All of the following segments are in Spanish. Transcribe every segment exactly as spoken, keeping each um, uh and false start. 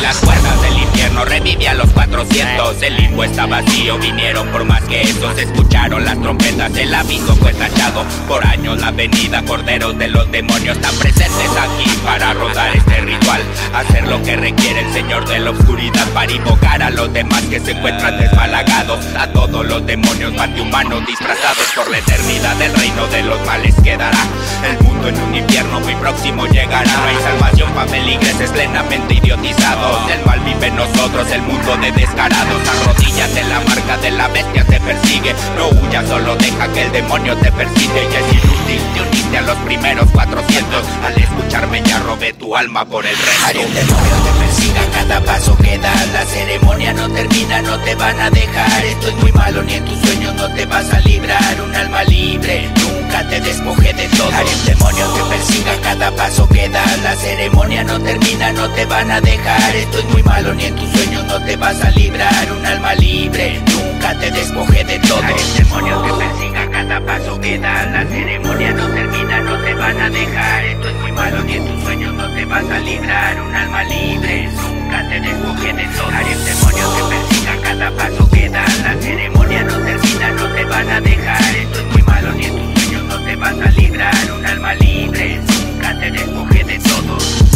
las puertas del infierno, revive a los cuatrocientos. El limbo está vacío, vinieron por más que eso. Se escucharon las trompetas, el aviso fue tachado. Por años la venida, corderos de los demonios están presentes aquí para rodar este ritual, hacer lo que requiere el señor de la oscuridad, para invocar a los demás que se encuentran desbalagados. A todos los demonios antihumanos disfrazados, por la eternidad del reino de los males quedará. El mundo en un infierno muy próximo llegará. No hay salvación para feligreses plenamente idiotizados. El mal vive en nosotros, el mundo de descarados. Arrodíllate, la marca de la bestia te persigue. No huyas, solo deja que el demonio te persigue. Ya es inútil, te uniste a los primeros cuatrocientos. Al escucharme ya robé tu alma por el resto. Haré un demonio te persiga cada paso que das. La ceremonia no termina, no te van a dejar. Esto es muy malo, ni en tus sueños no te vas a librar. Un alma libre, nunca te despoje de todo. Haré un demonio te persiga cada paso que das. La ceremonia no termina, no te van a dejar. Esto es muy malo, ni en tus sueños no te vas a librar. Un alma libre, nunca te despoje de todo. Haré un demonio te persiga cada paso que das. La ceremonia no termina, no te van a dejar. Esto es muy malo, ni en tus sueños no te vas a librar. Un alma libre, nunca te despoje de todo. Haré un demonio te persiga cada paso que das. La ceremonia no termina, no te van a dejar. Esto es muy malo, ni en tus sueños no te vas a librar. Un alma libre, nunca te despoje de todo.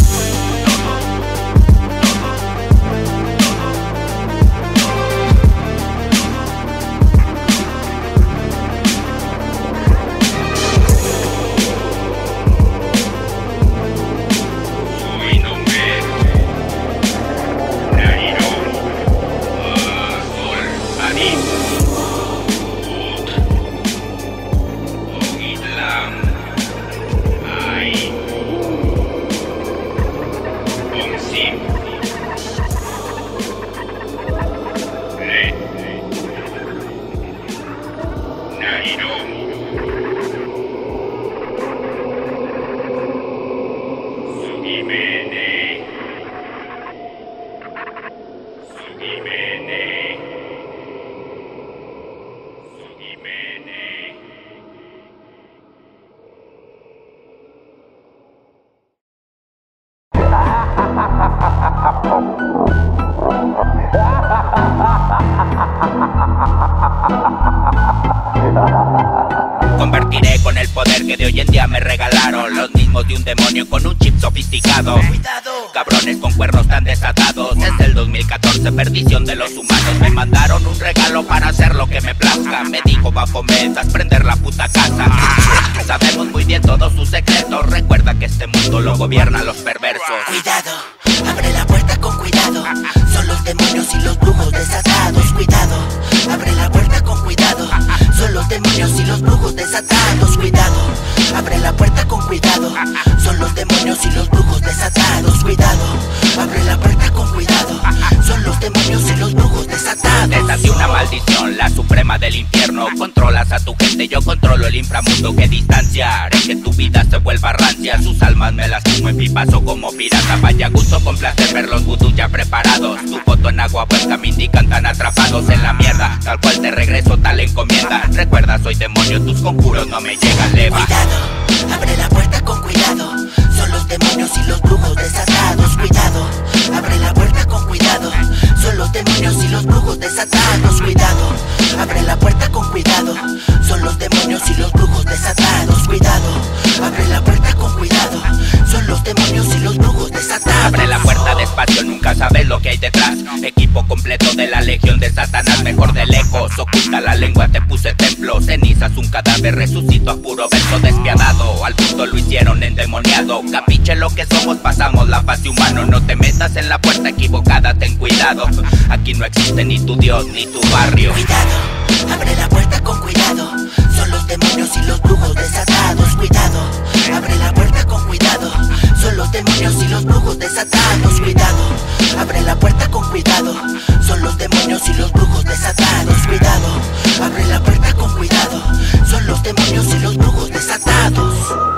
Convertiré con el poder que de hoy en día me regalaron los mismos de un demonio con un chip sofisticado. Cuidado, cabrones con cuernos tan desatados. Desde el dos mil catorce, perdición de los humanos. Me mandaron un regalo para hacer lo que me plazca. Me dijo, Bafometas, prender la puta casa. Sabemos muy bien todos sus secretos. Recuerda que este mundo lo gobiernan los perversos. cuidado, abre la puerta con cuidado. Son los demonios y los brujos desatados. Cuidado, abre la puerta con cuidado. Son los demonios y los brujos desatados. Cuidado, abre la puerta con cuidado. Son los demonios y los brujos desatados. Cuidado, abre la puerta con cuidado. Son los demonios y los brujos desatados. Desaté una maldición, la suprema del infierno. Controlas a tu gente, yo controlo el inframundo. ¿Qué distancia haré que tu vida se vuelva rancia? Sus almas me las fumo en pipazo como pirata. Vaya gusto con placer ver los vudús ya preparados. Tu foto en agua puesta me indican tan atrapados en la mierda. Tal cual te regreso tal encomienda. Recuerda, soy demonio, tus conjuros no me llegan, leva. Cuidado, abre la puerta con cuidado. Son los demonios y los brujos desatados. Cuidado, abre la puerta con cuidado. Son los demonios y los brujos desatados. Cuidado, abre la puerta con cuidado. Son los demonios y los brujos desatados. Cuidado, abre la puerta con cuidado. Son los demonios y los brujos desatados. Abre la puerta despacio, nunca sabes lo que hay detrás. Equipo completo de la legión de Satanás, mejor de lejos. Oculta la lengua, te puse templo. Cenizas, un cadáver, resucito a puro verso despiadado. Al punto lo hicieron endemoniado. Capiche lo que somos, pasamos la fase humano. No te metas en la puerta equivocada, ten cuidado. Aquí no existe ni tu Dios ni tu barrio. Cuidado, abre la puerta con cuidado. Son los demonios y los brujos desatados. Cuidado, abre la puerta con cuidado. Son los demonios y los brujos desatados. Cuidado, abre la puerta con cuidado. Son los demonios y los brujos desatados. Cuidado, abre la puerta con cuidado. Son los demonios y los brujos desatados.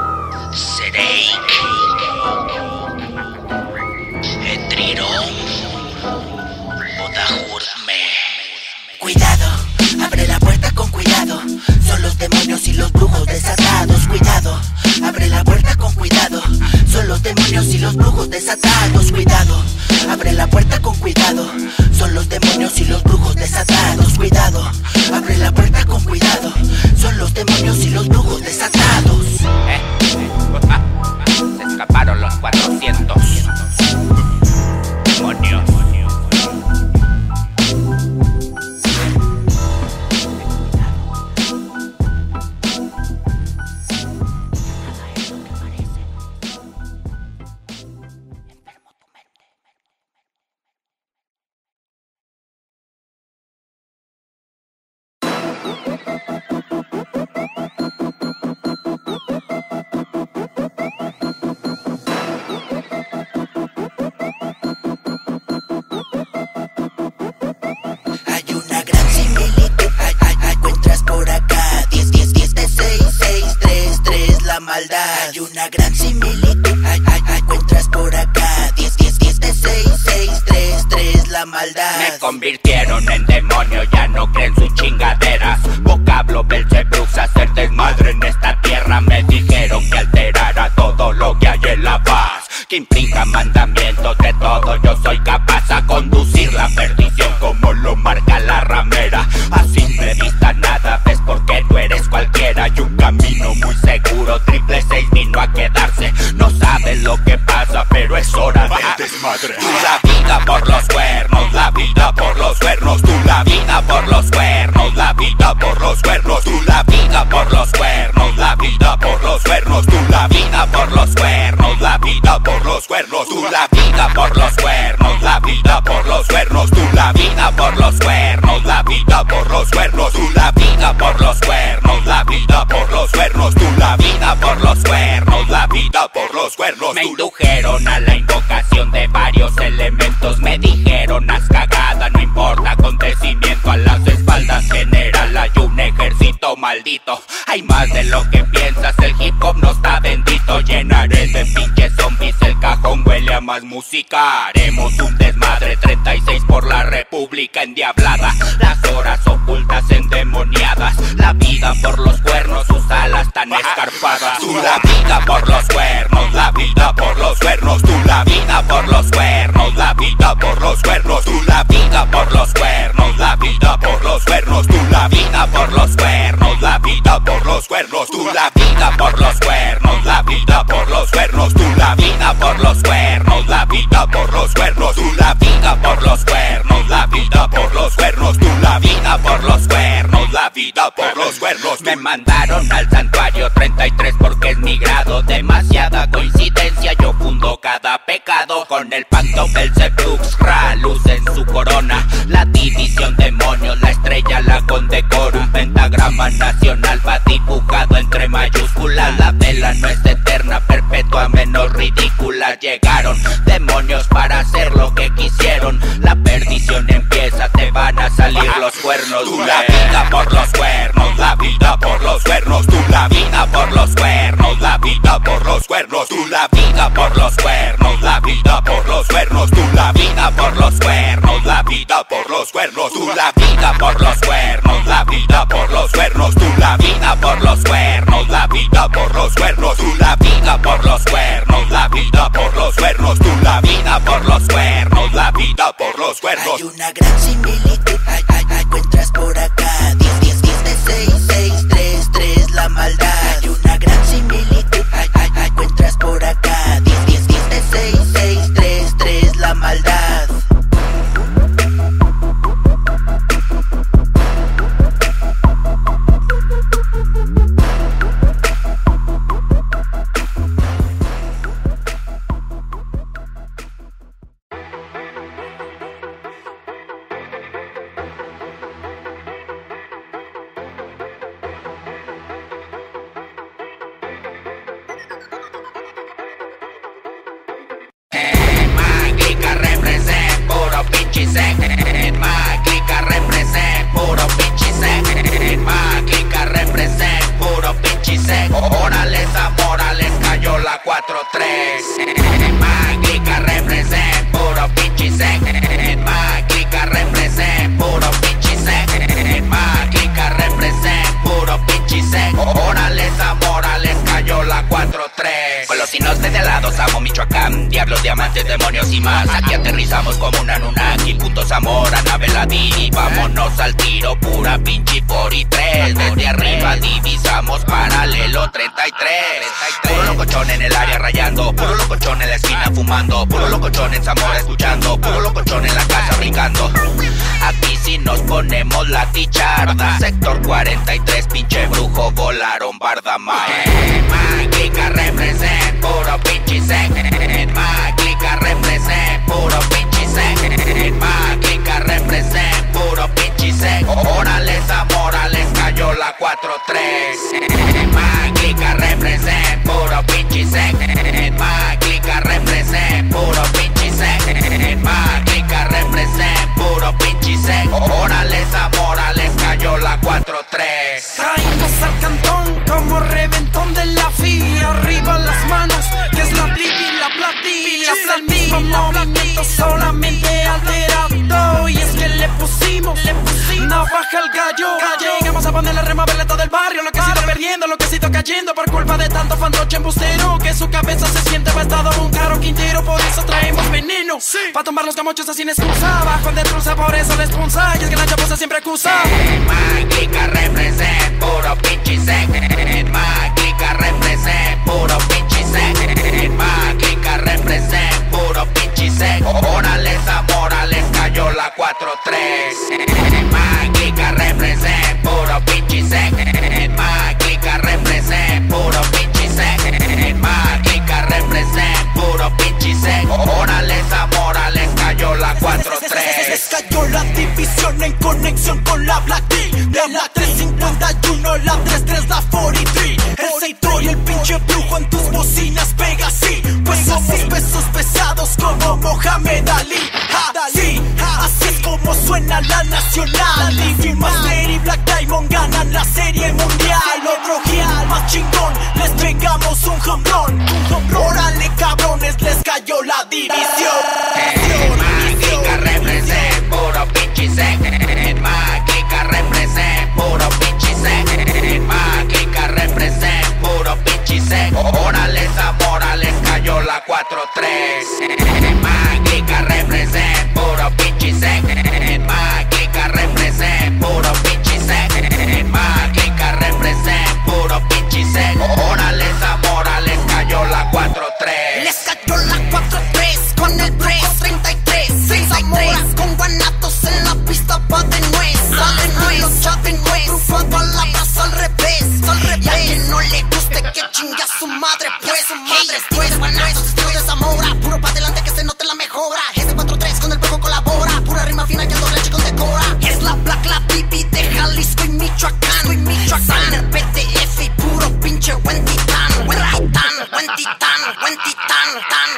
Sereik, Etrirón, Odahurme. Cuidado, abre la puerta con cuidado. Son los demonios y los brujos desatados. Cuidado, abre la puerta con cuidado. Son Son los demonios y los brujos desatados. Cuidado, abre la puerta con cuidado. Son los demonios y los brujos desatados. Cuidado, abre la puerta con cuidado. Son los demonios y los brujos desatados. Eh, se escaparon los cuatrocientos demonios. Hay una gran similitud, ay, ay, ay, encuentras por acá. Diez, diez, diez de seis, seis, tres, tres, la maldad. Me convirtieron en demonio, ya no creen sus chingaderas. Vocablo Belzebrux, hacer desmadre en esta tierra. Me dijeron que alterara todo lo que hay en la paz, que implica mandamientos de todo. Yo soy capaz a conducir la perdición como lo marca la ramera. A simple vista nada ves porque tú eres cualquiera. Hay un camino muy seguro, triple seis vino a quedarse. No sabes lo que pasa, pero es hora de desmadre. Tú la vida por los cuernos, la vida por los cuernos. Tú la vida por los cuernos, la vida por los cuernos. Tú la vida por los cuernos, la vida por los cuernos. Tú la vida por los cuernos, la vida por los cuernos. Tú la vida por los cuernos, la vida por los cuernos. Tú la vida por los cuernos, la vida por los cuernos. Tú la vida por los cuernos, la vida por los cuernos. Tú la vida por los cuernos, la vida por los cuernos. Me indujeron a la invocación de varios elementos. Me dijeron haz cagada, no importa acontecimiento. A las espaldas general hay un ejército maldito. Hay más de lo que piensas, el hip hop no está bendito. Llenaré de pinches zombies el cajón, huele a más música. Haremos un desmadre, treinta y seis por la república endiablada. Las horas ocultas endemoniadas. La vida por los cuernos, sus alas tan escarpadas. Tú la vida por los cuernos, la vida por los cuernos. Tú la vida por los cuernos, la vida por los cuernos. Tú la vida por los cuernos, la vida por los cuernos. Tú la vida por los cuernos, la vida por los cuernos. Tú la vida por los cuernos, la vida por los cuernos. Tú la vida por los cuernos, la vida por los cuernos. Tú la vida por los cuernos, la vida por los cuernos. Tú la vida por los cuernos, la vida por los cuernos. Me mandaron al santuario treinta y tres porque es mi grado. Demasiada coincidencia, yo fundo cada pecado. Con el pacto Belzebrux, Ra, luz en su corona. La división demonios, la estrella la condecora. Un pentagrama nacional va dibujado entre mayúsculas. La vela no es eterna, perpetua, menos ridícula. Llegaron demonios para hacer lo que quisieron. La perdición empieza, te van a salir los cuernos. Tú la vida por los cuernos, la vida por los cuernos. Tú la vida por los cuernos, la vida por los cuernos. Tú la vida por los cuernos, la vida por los cuernos. Tú la vida por los cuernos, la vida por los cuernos. Tú la vida por los cuernos, la vida por los cuernos. Tú la vida por los cuernos, la vida por los cuernos. Tú la vida por los cuernos, la vida por los cuernos. Tú la vida por los cuernos, la vida por los cuernos. Hay una gran similitud, ay, ay, ay, encuentras por acá. Diez, diez, diez de seis, seis, tres, tres, la maldad. Hay una gran similitud, ay, ay, ay, encuentras por acá. Diez, diez, diez de seis, seis, tres, tres, la maldad. Mágica represent, puro pinche sec. Mágica represent, puro pinche sec. Órale Zamora, les cayó la cuatro tres. Mágica represent, puro pinche sec. Mágica represent, puro pinche sec. Mágica represent, puro pinche sec. Órale Zamora, les cayó la cuatro tres. Con los sinos desde al lado, Samo más y más. Aquí aterrizamos como un Anunnaki, punto Zamora, nave Ladini. Vámonos al tiro, pura pinche cuarenta y tres. Desde arriba divisamos paralelo treinta y tres. Puro locochón en el área rayando, puro locochón en la esquina fumando, puro locochón en Zamora escuchando, puro locochón en la casa brincando. Aquí si nos ponemos la ticharda. Sector cuarenta y tres, pinche brujo, volaron barda mae. Mágica represent, puro pinche sec. Mágica represent, puro pinche sec. Mágica represent, puro pinche sec. Órale Zamora, les cayó la cuatro tres. Mágica represent, puro pinche sec. Mágica represent, puro pinche sec. Mágica represent, puro pinche sec. Órale Zamora, les cayó la cuatro tres. Traemos al cantón como reventón de la fila. Arriba las manos, que es la pipi, la platilla. Es el mismo movimiento, solamente alterado. Y es que le pusimos, le pusimos navaja al gallo. Llegamos a poner la rema veleta del barrio. Lo que se ido perdiendo, lo que se ido cayendo por culpa de tanto fantoche embustero, que su cabeza se siente bastado un caro quintero. Por eso traemos veneno, sí, pa' tomar los camochos así sin excusa. Bajo de truza, por eso les punza. Y es que la chaposa siempre acusa. Mágica represent, puro pinche sec. Mágica represent, puro pinche sec. Mágica represent, puro pinche sec. Órale Zamora, les cayó la cuatro tres. Mágica represent, puro pinche sec. Mágica represent, puro pinche sec. Mágica represent, puro pinche sec. Órale Zamora, les cayó la cuatro tres. Les cayó la división en conexión con la Black D. De la trescientos cincuenta y uno, la treinta y tres, la cuarenta y tres. El sector y el pinche brujo en tus bocinas pega así. Pues somos pesos pesados como Mohamed Ali. Ja, sí, así es como suena la nacional. Living Master y Black Diamond ganan la serie mundial. Otro hit más chingón, les pegamos un home run. Órale cabrones, les cayó la división. Mágica represent, puro pinche sec. Mágica represent, puro pinche sec. Mágica represent, puro pinche sec. Órale Zamora, les cayó la cuatro tres. Mágica represent, puro pinche sec. Mágica represent, puro pinche sec. Mágica represent, puro pinche sec. Órale Zamora, les cayó la cuatro tres. Les cayó la cuatro tres con el Brujo treinta y tres. Zamora con guanatos en la pista pa' de nuez. Sale nuez, ya de nuez. Brujo palabras al revés. Y a quien no le guste que chingue a su madre, pues su madre. Hey, de guanatos, estilo de Zamora. Puro pa' delante que se note la mejora. Este cuatro tres con el Brujo colabora. Pura rima fina que ando leche con decora. Es la Black, la pipi de Jalisco y Michoacán. Y Michoacán, el P T F y puro pinche buen titán. Buen titán, buen titán, buen titán, tan,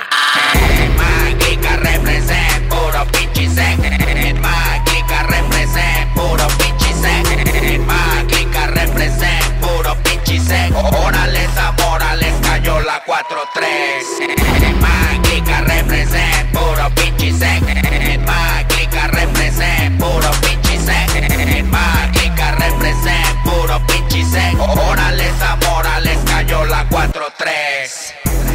tan. Mágica represent, puro pinche sec. Mágica represent, puro pinche sec. Mágica represent, puro pinche sec. Órale Zamora, les cayó la cuatro tres. Mágica represent, puro pinche sec. Mágica represent, puro pinche sec. Mágica represent, puro pinche sec. Órale Zamora, les cayó la cuatro tres.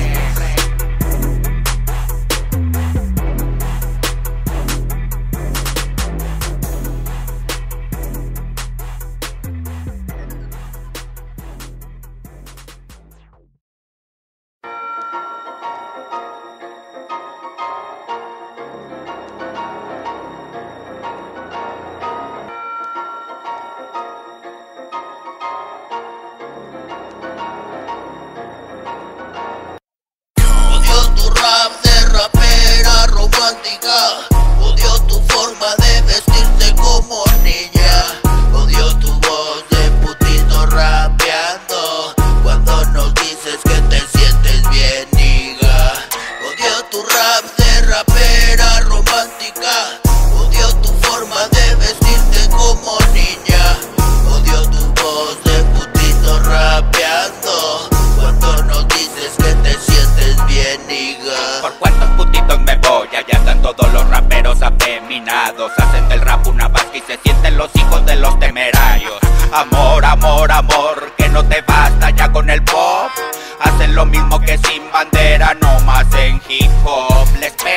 Odio tu forma de vestirte como niña. Odio tu voz de putito rapeando cuando nos dices que te sientes bien, niga. Odio tu rap de rapera romántica. Odio tu forma de vestirte como niña. Odio tu voz de putito rapeando cuando nos dices que te sientes bien, niga. ¿Por cuántos putitos me voy? Allá están todos los raperos afeminados. Hacen del rap una vasca y se sienten los hijos de los temerarios. Amor, amor, amor, que no te basta ya con el pop. Hacen lo mismo que sin bandera, no más en hip hop. Les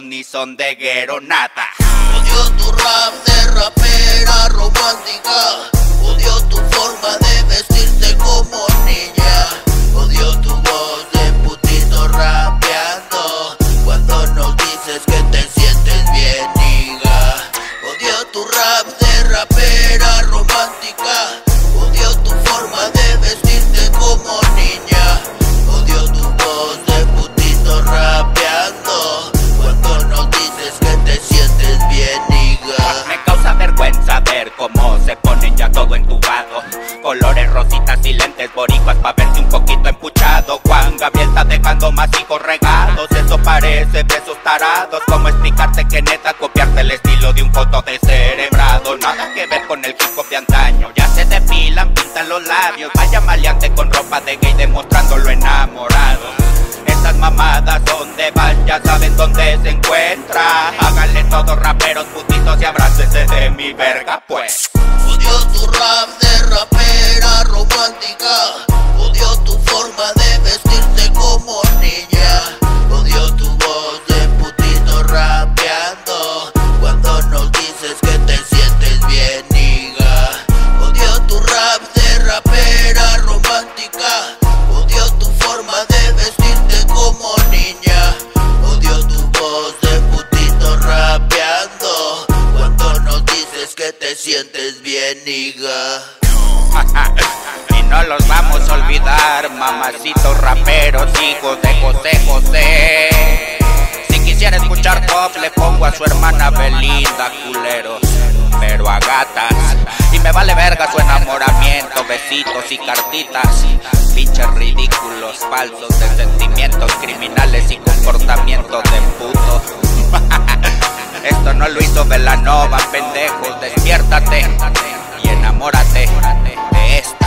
ni son de guero, nada. Odio tu rap de rapera romántica. Odio tu forma de vestirte como niña. Odio tu voz de putito rapeando cuando nos dices que te sientes bien, niga. Odio tu rap de rapera romántica. Odio tu forma de vestirte como niña. Odio tu voz de putito rapeando cuando nos dices que te sientes bien, niga. Me causa vergüenza ver cómo se ponen ya todo entubado. Colores rositas y lentes boricuas pa' verte un poquito empuchado. Juan Gabriel está dejando más hijos regados. Eso parece de esos tarados. ¿Cómo explicarte que neta copiarte el estilo de un foto descerebrado? Nada que ver con el hip hop de antaño. Ya se depilan, pintan los labios. Vaya maleante con ropa de gay demostrándolo enamorado. Estas mamadas donde van ya saben dónde se encuentra. Háganle todos raperos putitos y abrácense de mi verga pues. Odio tu rap de rapera romántica. Odio tu forma de vestirte como niña. Odio tu voz de putito rapeando cuando nos dices que te sientes bien, niga. Odio tu rap de rapera romántica. Odio tu forma de vestirte como niña. Odio tu voz de putito rapeando cuando nos dices que te sientes bien, niga. Y no los vamos a olvidar, mamacitos raperos, hijos de José José. Si quisiera escuchar pop le pongo a su hermana Belinda, culeros, pero a gatas. Y me vale verga su enamoramiento, besitos y cartitas. Pinches ridículos, falsos de sentimientos criminales y comportamientos de puto. Esto no lo hizo Belanova, pendejos, despiértate y enamórate de esta.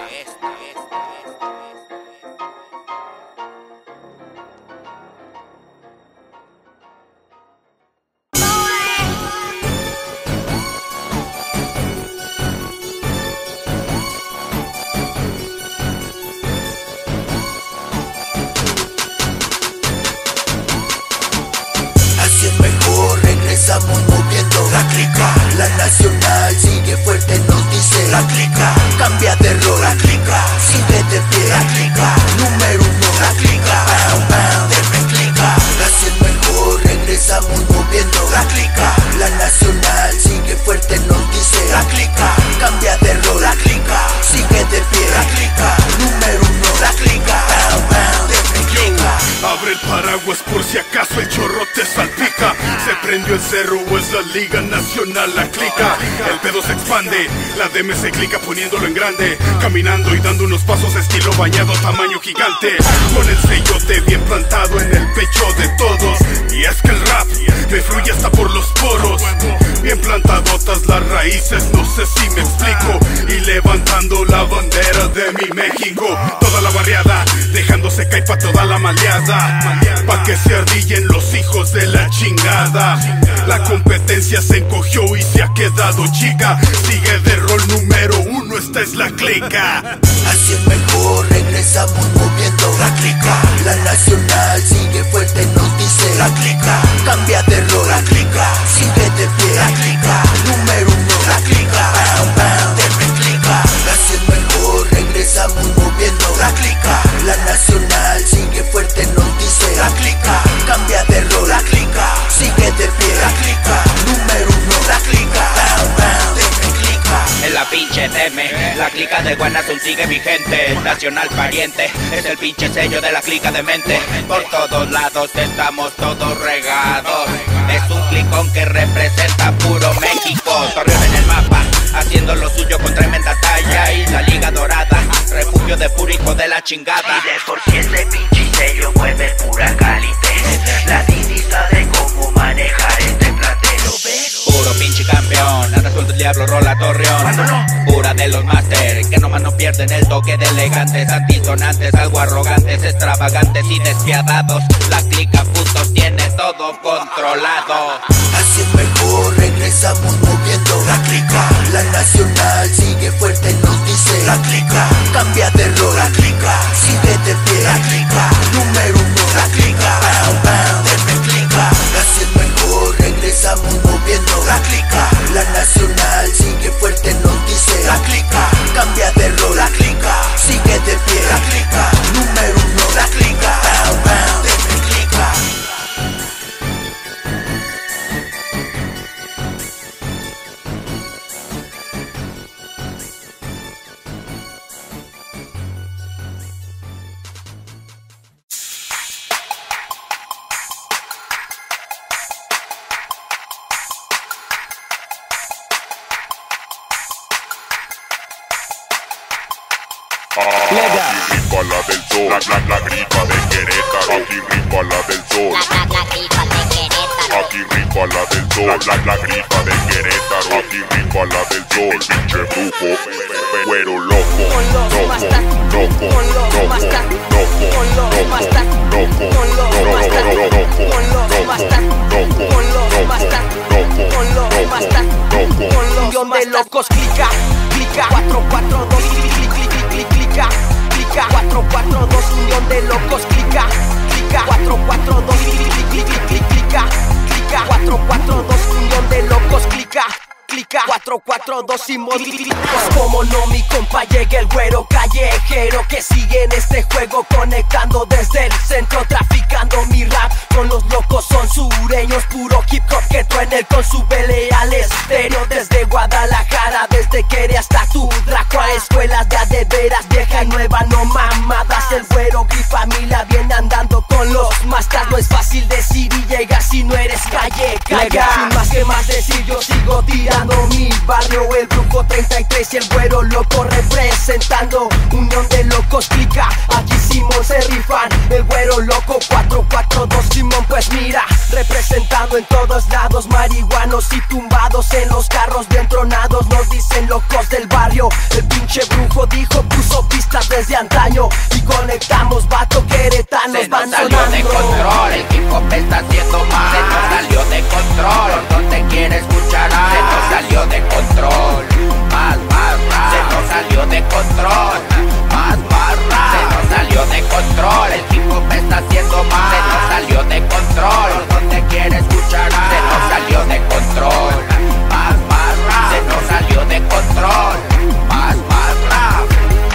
Así es mejor, regresamos moviendo la clica. La nacional sigue fuerte, nos dice la clica. Cambia de rol, la clica. Sigue de pie, la clica. Número uno, la clica. Bam, bam, denme clica. Así es mejor, regresamos moviendo la clica. La nacional sigue fuerte, nos dice la clica. Cambia de rol, la clica. Sigue de pie, la clica. Número uno, la clica. Bam, bam, denme clica. Abre el paraguas por si acaso el chorro te salpica. Se prendió el cerro o es la Liga Nacional, la clica. El pedo se expande, la D M se clica poniéndolo en grande. Caminando y dando unos pasos estilo bañado tamaño gigante. Con el sellote bien plantado en el pecho de todos. Y es que el rap me fluye hasta por los poros. Bien plantadotas las raíces, no sé si me explico. Y levantando la bandera de mi México. Toda la barriada, dejándose caer pa' toda la maleada. Pa' que se ardillen los hijos de la chingada. La competencia se encogió y se ha quedado chica. Sigue de rol número uno, esta es la clica. Así es mejor, regresamos moviendo la clica. La nacional sigue fuerte, nos dice la clica. Cambia de rol, la clica. Sigue de pie, la clica. Número uno, la clica. Bam, bam, denme clica. Así es mejor, regresamos moviendo la clica. La nacional sigue fuerte, nos dice la clica. Cambia de rol, la clica. Sigue de pie, la clica. Número uno, la clica. Bam, bam, denme clica. En la pinche D M, la clica de Guanazón sigue vigente. Nacional pariente, es el pinche sello de la clica de mente. Por todos lados estamos todos regados. Es un clicón que representa puro México. Torreón en el mapa, haciendo lo suyo con tremenda talla. Y la Liga Dorada, refugio de puro hijo de la chingada. Y de por si ese pinche sello mueve pura calité. La Didi sabe cómo manejar este platero, ¿ves? Puro pinche campeón, anda suelto el diablo, rola Torreón. No. Pura de los máster, que nomás no pierden el toque de elegantes, antisonantes, algo arrogantes, extravagantes y despiadados. La clica putos tiene todo controlado. Así es mejor, regresamos moviendo la clica. La nacional sigue fuerte, nos dice la clica. Cambia de rol, la clica. Sigue de pie, la clica. Número uno, la clica. Bam, bam, denme clica. Así es rifa la del sol, la, la, la grifa de Querétaro. Aquí rifa la del sol, La, la, la grifa de Querétaro. aquí rifa la del sol, la, la, la grifa de Querétaro. Aquí rifa la del sol, el pinche brujo, güero loco, loco, loco, loco, loco, Unión de locos, clica, clica, cuatro cuatro dos, clic, clic, clic, clic, clica, clica, cuatro cuatro dos, unión de locos, clica, clica, cuatro cuatro dos, clic, clic, clic, clic, clica, clica, cuatro cuatro dos, unión de locos, clica, clica, cuatro cuatro dos y movimientos. Como no, mi compa, llega el güero callejero que sigue en este juego, conectando desde el centro, traficando mi rap con los locos son sureños, puro hip hop que truene con su vele al estéreo. Desde Guadalajara, desde Quere hasta tu Draco, a escuelas de a de veras, vieja y nueva, no mamadas. El güero grifa familia viene andando con los masters. No es fácil decir y llegar si no eres calle, calla. Sin más que más decir, yo sigo tirando mi barrio, el brujo treinta y tres y el güero loco representando. Unión de locos, clica, aquí Simón se rifan, el güero loco cuatro cuatro dos, Simón pues mira, representando en todos lados, marihuanos y tumbados en los carros bien tronados, nos dicen locos del barrio. El pinche brujo dijo, puso pistas desde antaño y conectamos, vato, queretanos Se van nos salió sonando. de control, el hip hop está haciendo mal. Se nos salió de control, no te quiere escuchar. Se nos salió de control, más, más rap. Se nos salió de control, más, más rap. Se nos salió de control, el hip hop está haciendo mal. Se nos salió de control, no te quiere escuchar. Se nos salió de control, más, más rap. Se nos salió de control, más, más rap.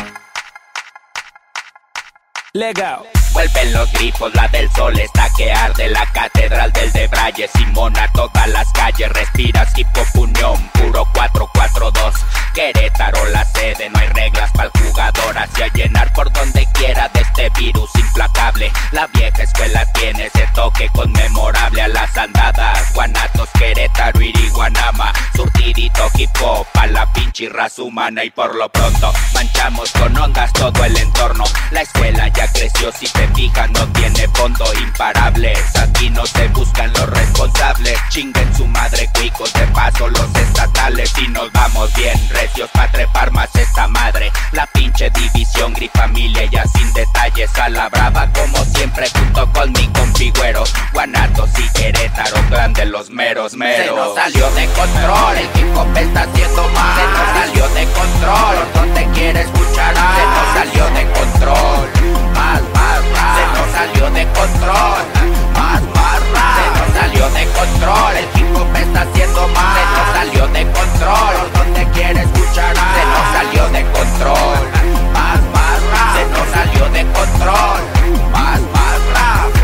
Legal. Vuelven los grifos, la del sol está que arde. La catedral del Debraye, Simón a todas las calles. Respiras hip hop unión, puro cuatro cuatro dos. Querétaro la sede, no hay reglas para el jugador. Hacia llenar por donde quiera de este virus implacable. La vieja escuela tiene ese toque conmemorable. A las andadas, Guanatos, Querétaro, Iriguanama. Surtidito hip hop a la pinche raza humana. Y por lo pronto manchamos con ondas todo el entorno. La escuela ya creció, si te fijas no tiene fondo. Imparables, aquí no se buscan los responsables. Chinguen su madre cuicos, de paso los estatales. Y nos vamos bien recios pa' trepar más esta madre. La pinche división, grifamilia ya sin detalles. A la brava como siempre junto con mi configüero. Guanatos y Querétaro, clan de los meros meros. Se nos salió de control, el hip hop está haciendo mal. Se nos salió de control, no te quiere escuchar. Se nos salió de control, más, más rap. Se nos salió de control, más, más rap. Se nos salió de control, el hip hop está haciendo mal. Se nos salió de control, no te quiere escuchar. Se nos salió de control, más, más rap. Se nos salió de control, más, más rap.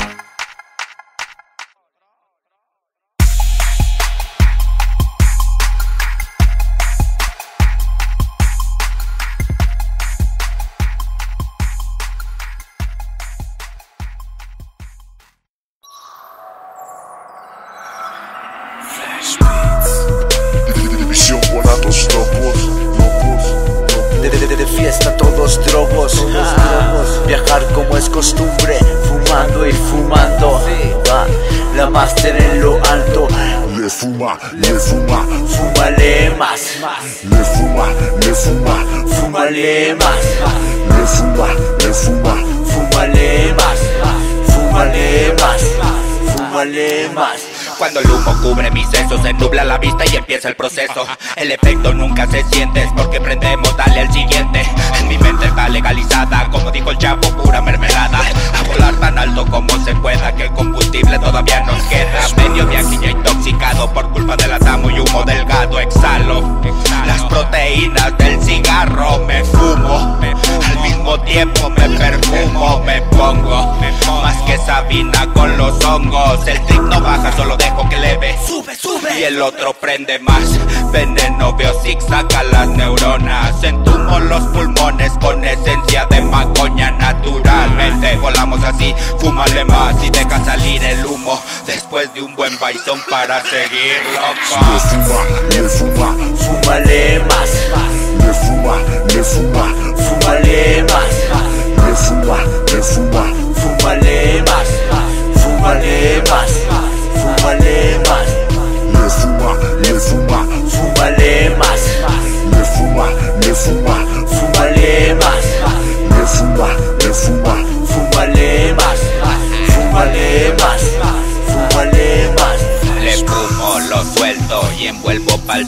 división Guanatos, locos, locos, De, de, de fiesta todos drogos, ah, viajar como es costumbre, fumando y fumando, ah, la máster en lo alto, le fuma, le fuma, fúmale más, le fuma, le fuma, fúmale más, le fuma, le fuma, fúmale más, fúmale más, fúmale más. Cuando el humo cubre mis sesos, se nubla la vista y empieza el proceso. El efecto nunca se siente, es porque prendemos, dale al siguiente. En mi mente está legalizada, como dijo el Chapo, pura mermelada. A volar tan alto como se pueda, que el combustible todavía nos queda. Medio viaje ya intoxicado por culpa del atamo y humo delgado. Exhalo las proteínas del cigarro, me fumo. Al mismo tiempo me perfumo, me pongo más que Sabina con los hongos. El trip no baja, solo dejo que leve. Sube, sube. Y el otro prende más. Veneno veo zigzag a las neuronas. Entumo los pulmones con esencia de macoña. Naturalmente volamos así, fúmale más y deja salir el humo. Después de un buen baizón para seguir loco. le fuma, le fuma, Fúmale más, le fuma, le fuma, fúmale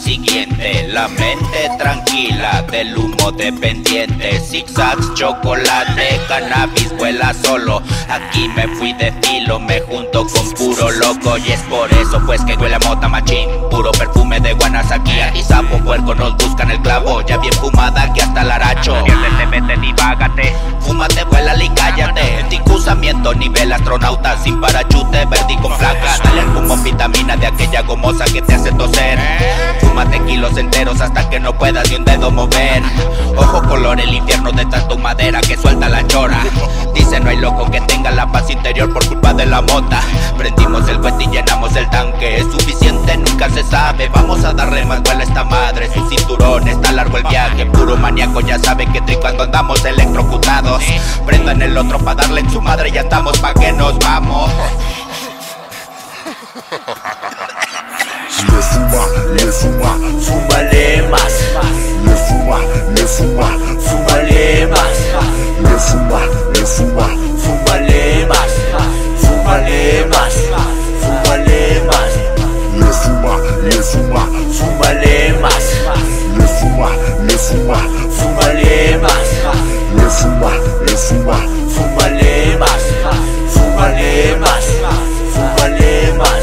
siguiente. La mente tranquila, del humo dependiente. Zigzags, chocolate, cannabis vuela solo. Aquí me fui de filo, me junto con puro loco. Y es por eso pues que huele a mota machín. Puro perfume de Guanasaki. A ti sapo puerco nos buscan el clavo. Ya bien fumada que hasta el aracho. Piérdete, vete, divágate. Fúmate, vuélale y cállate. En incusamiento, nivel astronauta. Sin parachute, verde y con placa. Dale al pulmón vitamina de aquella gomosa que te hace toser. Fúmate kilos enteros hasta que no puedas ni un dedo mover. Ojo color, el infierno de tanto madera que suelta la chora. Dice no hay loco que tenga la paz interior por culpa de la mota. Prendimos el cohete y llenamos el tanque. Es suficiente, nunca se sabe. Vamos a darle más vuelo a esta madre. Su cinturón está largo el viaje. Puro maníaco ya sabe que estoy cuando andamos electrocutados. Prendan el otro pa' darle en su madre y andamos pa' que nos vamos. Le fuma, le fuma, fúmale más. le fuma, le fuma, Fúmale más. le fuma, le fuma, Fúmale más. Fúmale más. Fúmale más. le fuma, le fuma, Fúmale más. le fuma, le fuma, Fúmale más. le fuma, le fuma, Fúmale más. Fúmale más. Fúmale más.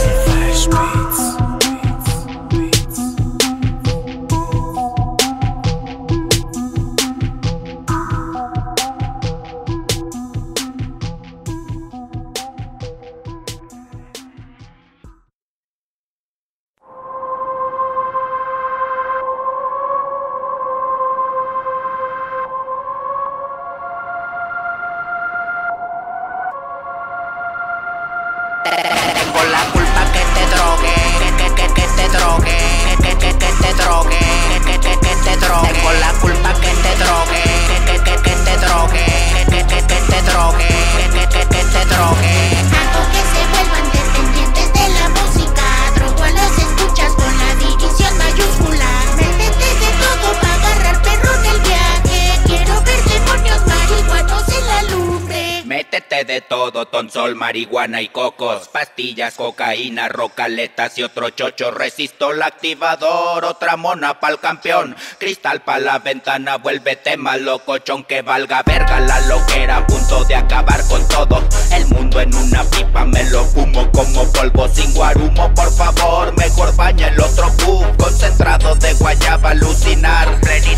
Tengo la culpa que te drogue, que, que, que, que te drogue, que, que, que te drogue, que, que, que te drogue. Tengo la culpa que te drogue, que, que, que te drogue, que, que, que te drogue, que, que, que te drogue. Hago que se vuelvan dependientes de la música. Drogo a los escuchas con la división mayúscula. Métete de todo pa' agarrar perro en el viaje. Quiero ver demonios marihuanos en la lumbre. Métete de todo, tonsol, marihuana y cocos. Pastillas, cocaína, rocaletas y otro chocho. Resistol activador, otra mona pa'l campeón. Cristal pa' la ventana, vuélvete más locochón. Que valga verga la loquera, a punto de acabar con todo. El mundo en una pipa, me lo fumo como polvo sin guarumo. Por favor, mejor baña el otro cup. Concentrado de guayaba, alucinar.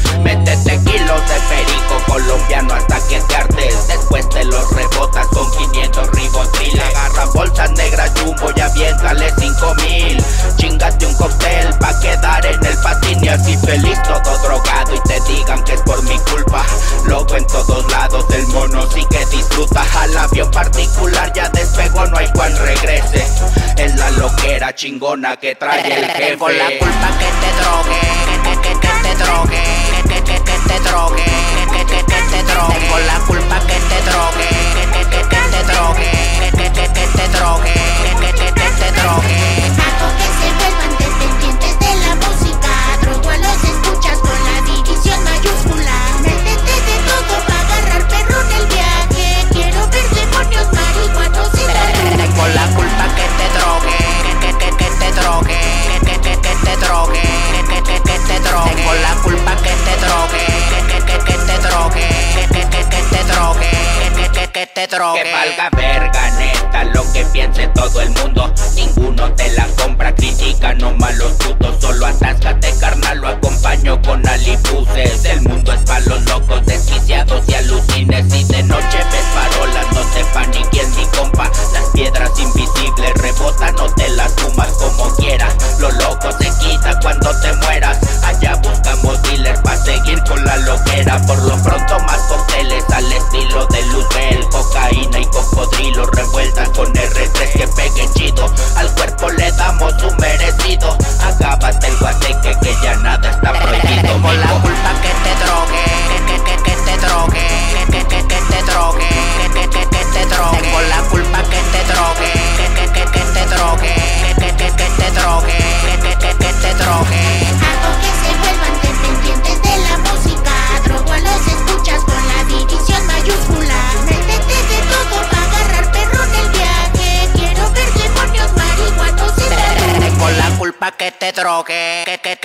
Métete kilos de perico colombiano hasta que te hartes. Después te los rebotas con quinientos ribotril. Agarra bolsas negras jumbo y aviéntale cinco mil. Chingate un cóctel pa' quedar en el patín y así feliz todo drogado. Y te digan que es por mi culpa. Loco en todos lados, del mono sí que disfruta. Al avión particular ya despegó, no hay cual regrese. Es la loquera chingona que trae el jefe. Tengo la culpa que te drogue, que, que, que te drogue, que, que, que te drogue, que, que, que te drogue. Tengo la culpa que te drogue, que, que, que te drogue, que, que, que te drogue, que, que, que te drogue. Hago que se vuelvan dependientes de la música. Drogo a los escuchas con la división mayúscula. Métete de todo pa' agarrar perro en el viaje. Quiero ver demonios marihuanos en la lumbre. Tengo la culpa que te drogue, que, que, que te drogue, que, que, que te drogue, que, que, que te drogue. Tengo la culpa que te drogue, que, que, que te drogue, que, que, que te drogue, que, que, que te drogue. Que valga verga, neta, lo que piense todo el mundo. Ninguno te la compra, critica, no malos putos. Solo atáscate, carnal, lo acompaño con alipuses. El mundo es pa' los locos, desquiciados y alucines. Y de noche ves parolas, no sepa ni quién mi compa. Las piedras invisibles rebotan, no te las fumas como quieras. Lo loco se quita cuando te mueras. Allá buscamos dealers pa' seguir con la loquera. Por lo pronto más cócteles al estilo de Luzbel. Cocaína y cocodrilo revueltas con R tres que peguen chido. Al cuerpo le damos su merecido. Acábate el guateque que ya nada está prohibido. Tengo la culpa que te drogue, que, que, que te drogue, que, que, que te drogue, que, que, que te drogue. Tengo la culpa que te drogue, que, que, que te drogue, que, que, que te drogue, que, que, que te drogue. Hago que se vuelvan dependientes de la música. Drogo a los escuchas con la división mayúscula. Métete de todo pa' agarrar perro en el viaje. Quiero ver demonios marihuanos en la lumbre. Tengo la culpa que te drogue, que, que, que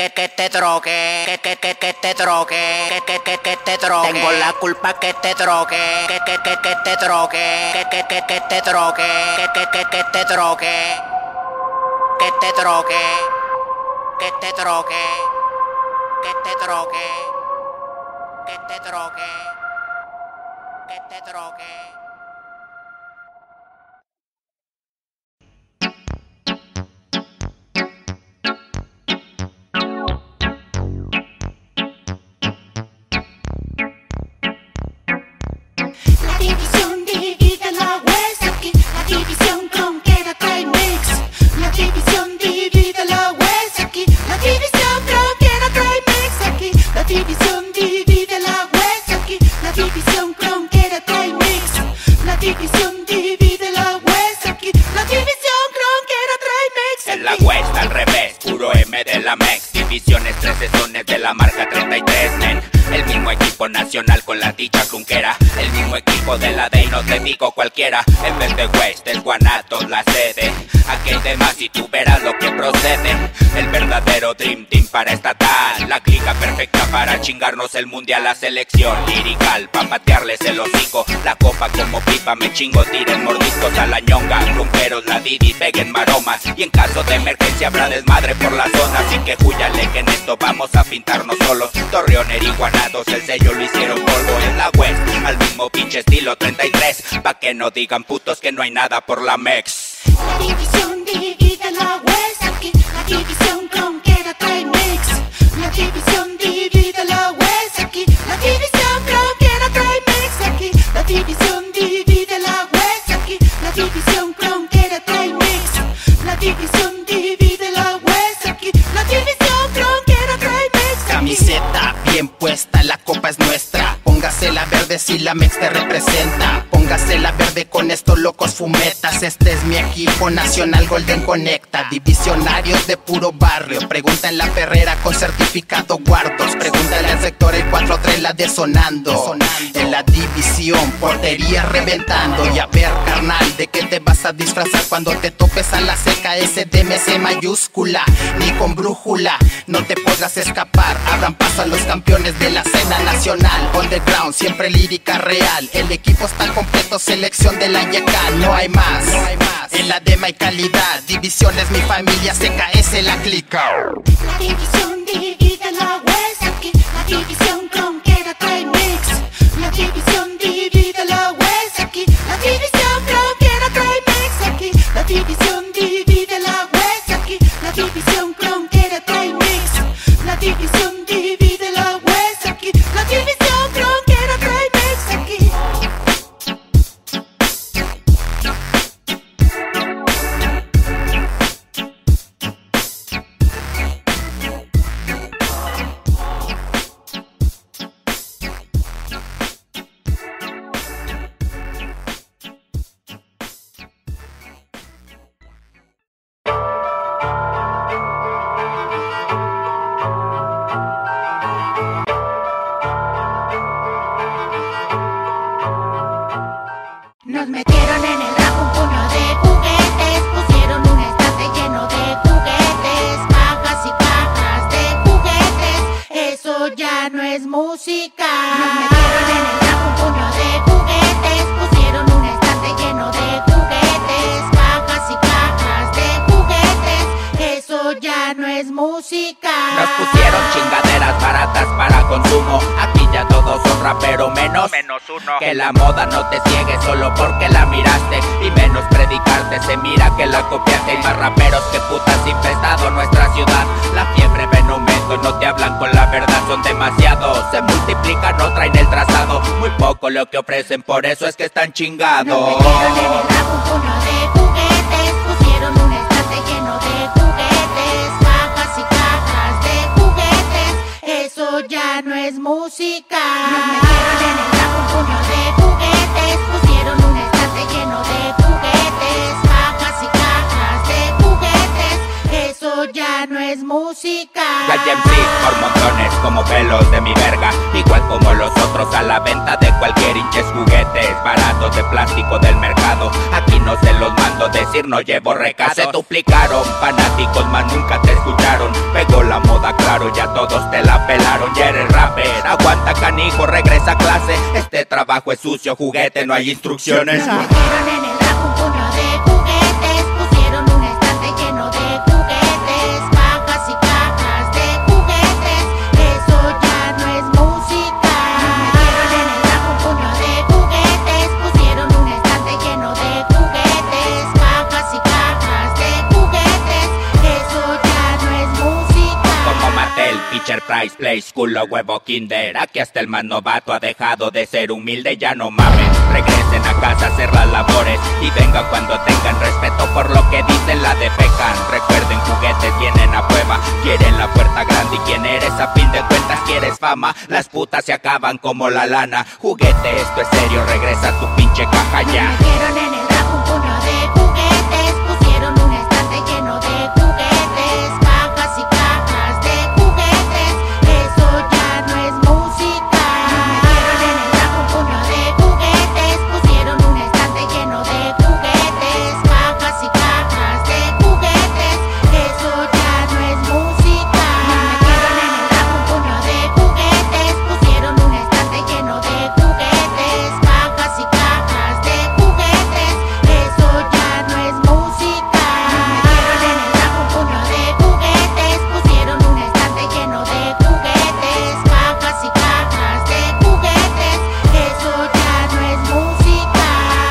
que, que te drogue, que, que, que, que te drogue, que, que, que, que te drogue. Tengo la culpa que te drogue, que, que, que, que te drogue, que, que, que, que te drogue, que, que, que, que te drogue, que te drogue, que te drogue, que te drogue, que te drogue, que te drogue. La división divide la West aquí, la división tronquera trae mix. La división divide la West aquí, la división tronquera trae mix aquí. La división divide la West aquí, la división tronquera trae mix. La división divide la West aquí, la división tronquera trae mix aquí. En la West al revés, puro M de la Mex. Divisiones, trece zones de la marca treinta y tres, men. El mismo equipo nacional con la dicha clunquera. El mismo equipo de la D y no te digo cualquiera. En vez de West es Guanatos la sede. Aquí hay demás y tú verás lo que procede. El verdadero Dream Team para estatal. La clica perfecta para chingarnos el mundial. La selección lirical pa' patearles el hocico. La copa como pipa me chingo, tiren mordiscos a la ñonga. Clunqueros la Didi, peguen maromas. Y en caso de emergencia habrá desmadre por la zona. Así que júyale que en esto vamos a pintarnos solos. Torreón, Guanatos, el sello lo hicieron polvo en la West. Al mismo pinche estilo treinta y tres. Pa' que no digan putos que no hay nada por la Mex. La división divide la West aquí, la división tronquera trae mix. La división divide la West aquí, la división tronquera trae mix aquí. La división divide la West aquí, la división tronquera trae mix. La división divide la West aquí, la división tronquera trae mix aquí. Camiseta bien puesta, la copa es nuestra. Póngase la verde si la Mex te representa. Póngase la verde con estos locos fumetas. Este es mi equipo nacional Golden Conecta. Divisionarios de puro barrio. Pregunta en la Ferrera con certificado guardos. Pregúntale al sector el cuatro tres la de sonando. En la división, portería reventando. Y a ver carnal, ¿de qué te vas a disfrazar cuando te topes a la C K S D M C mayúscula? Ni con brújula, no te podrás escapar. Abran paso a los campeones de la escena nacional. Underground, siempre lírica real. El equipo está completo, selección de la Y K. No hay más, no hay más. En la dema hay calidad. División es mi familia, C K S la clica. La división divide la West aquí, la división tronquera trae mix. La división divide la West aquí, la división tronquera trae mix aquí. La división divide la West aquí, la división tronquera trae mix. La división divide la West aquí, la división tronquera trae mix aquí. Nos metieron en el rabo un puño de juguetes, pusieron un estante lleno de juguetes, cajas y cajas de juguetes, eso ya no es música. Nos metieron en el rabo un puño de juguetes, pusieron un estante lleno de juguetes, cajas y cajas de juguetes, eso ya no es música. Nos pusieron chingaderas baratas para consumo. Aquí ya todos son raperos menos, menos uno. Que la moda no te ciegue solo porque la miraste. Y menos predicarte, se mira que la copiaste. Hay más raperos que putas infestado nuestra ciudad. La fiebre ven aumento, no te hablan con la verdad. Son demasiados, se multiplican, no traen el trazado. Muy poco lo que ofrecen, por eso es que están chingados. Nos metieron en el rabo un puño de juguetes, pusieron un estante lleno de juguetes, cajas y cajas de juguetes, eso ya no es música. Nos metieron en el rabo un puño de juguetes, pusieron un estante lleno de juguetes, cajas y cajas de juguetes, eso ya no es música. Hay M Cs por montones como pelos de mi verga, igual como los otros a la venta de cualquier hinches juguetes baratos de plástico del mercado. Aquí no se los mando decir, no llevo recaso. Se duplicaron, fanáticos más nunca te escucharon. Pegó la moda, claro, ya todos te la pelaron. Ya eres rapper, aguanta canijo, regresa a clase. Este trabajo es sucio, juguete, no hay instrucciones. Metieron en el rap un puño de juguetes, pusieron un estante lleno de juguetes, cajas y cajas de juguetes, eso ya no es música. Metieron en el rap un puño de juguetes, pusieron un estante lleno de juguetes, cajas y cajas de juguetes, eso ya no es música. Como Mattel, Pitcher Price, Play School o Huevo Kinder, aquí hasta el más novato ha dejado de ser humilde. Ya no mamen, regresen a casa a hacer las labores y vengan cuando tengan respeto por lo que dicen, la defecan. Recuerden, juguetes vienen a prueba, quieren la puerta grande y quién eres a fin de cuentas, quieres fama. Las putas se acaban como la lana. Juguete, esto es serio, regresa a tu pinche caja ya. Metieron en el rap un puño de juguetes, pusieron un estante lleno de juguetes, cajas y cajas de juguetes, eso ya no es música. Metieron en el rap un puño de juguetes, pusieron un estante lleno de juguetes, cajas y cajas de juguetes, eso ya no es música. Metieron en el rap un puño de juguetes, pusieron un estante lleno de juguetes, cajas y cajas de juguetes, eso ya no es música. Metieron en el rap un puño de juguetes, pusieron un estante lleno de juguetes, cajas y cajas de juguetes, eso ya no es música.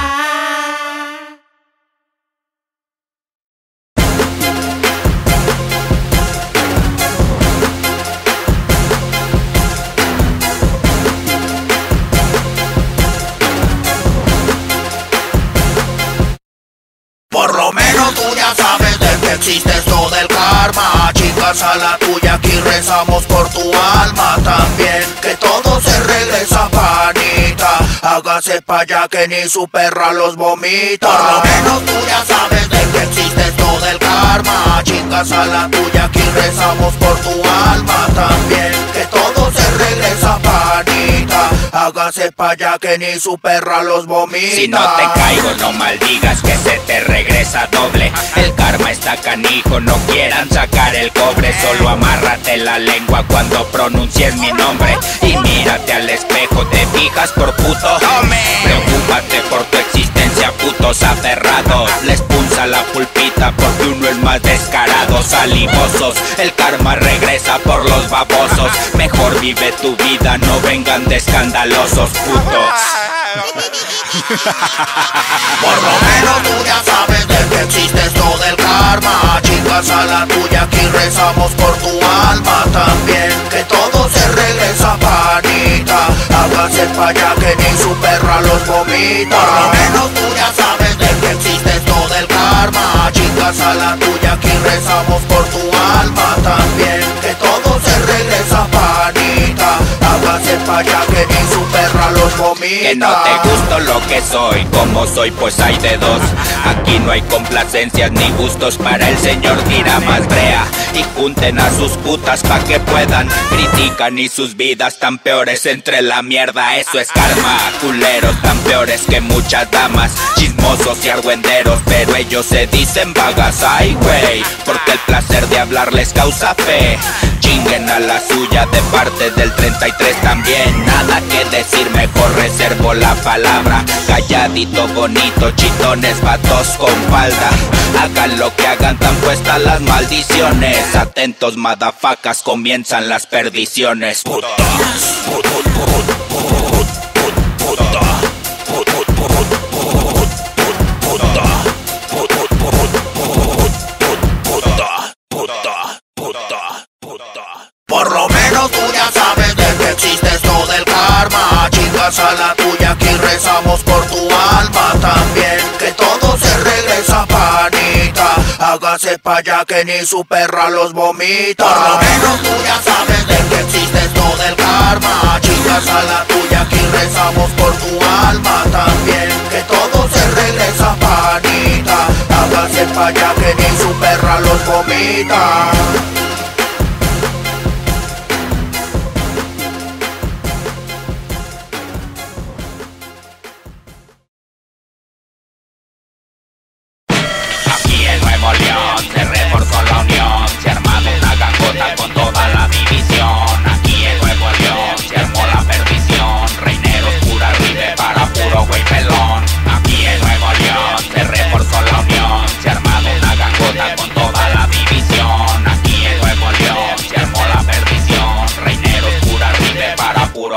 Por lo menos tú ya sabes de que existe esto del karma. Chicas, a la tuya aquí rezamos por tu alma también, que todo se regresa, panita. Hágase pa' allá que ni su perra los vomita. Por lo menos tú ya sabes de que existe esto del karma. Chicas, a la tuya aquí rezamos por tu alma también, que todo se regresa, panita. Hágase pa' allá que ni su perra los vomita. Si no te caigo, no maldigas que se te regresa doble. El karma está canijo, no quieran sacar el cobre. Solo amárrate la lengua cuando pronuncies mi nombre y mírate al espejo, te fijas por puto. Preocúpate por tu existencia, putos aferrados. Les punza la pulpita porque uno es más descarado. Salivosos, el karma regresa por los babosos. Mejor vive tu vida, no vengan de escandalosos, putos. Por lo menos tú ya sabes de que existe esto del karma. Chicas, a la tuya aquí rezamos por tu alma también, que todo se regresa, panita. Hágase pa' allá que ni su perra los vomita. Por lo menos tú ya sabes de que existe esto del karma. Chicas, a la tuya aquí rezamos por tu alma también, que todo se regresa, panita. Hágase pa' allá que ni su perra los vomita. Que no te gusto lo que soy, como soy pues hay de dos. Aquí no hay complacencias ni gustos, para el señor tira más brea. Y junten a sus putas pa' que puedan. Critican y sus vidas tan peores entre la mierda, eso es karma. Culeros tan peores que muchas damas, chismosos y argüenderos, pero ellos se dicen vagas, ay güey, porque el placer de hablar les causa fe. Chinguen a la suya de parte del treinta y tres también. Nada que decir, mejor reservo la palabra. Calladito, bonito, chitones, vatos con falda. Hagan lo que hagan, tan puestas las maldiciones. Atentos, madafacas, comienzan las perdiciones. Putas, put, put, put, put, put, puta, put, put, put, put, puta, put, put, put, put, puta, puta, puta, puta. Por lo menos tú ya sabes de que existe esto del karma. Chicas, a la tuya aquí rezamos por tu alma también, que todo se regresa, panita. Hágase pa' allá que ni su perra los vomita. Por lo menos tú ya sabes de que existe esto del karma. Chicas, a la tuya aquí rezamos por tu alma también, que todo se regresa, panita. Hágase pa' allá que ni su perra los vomita.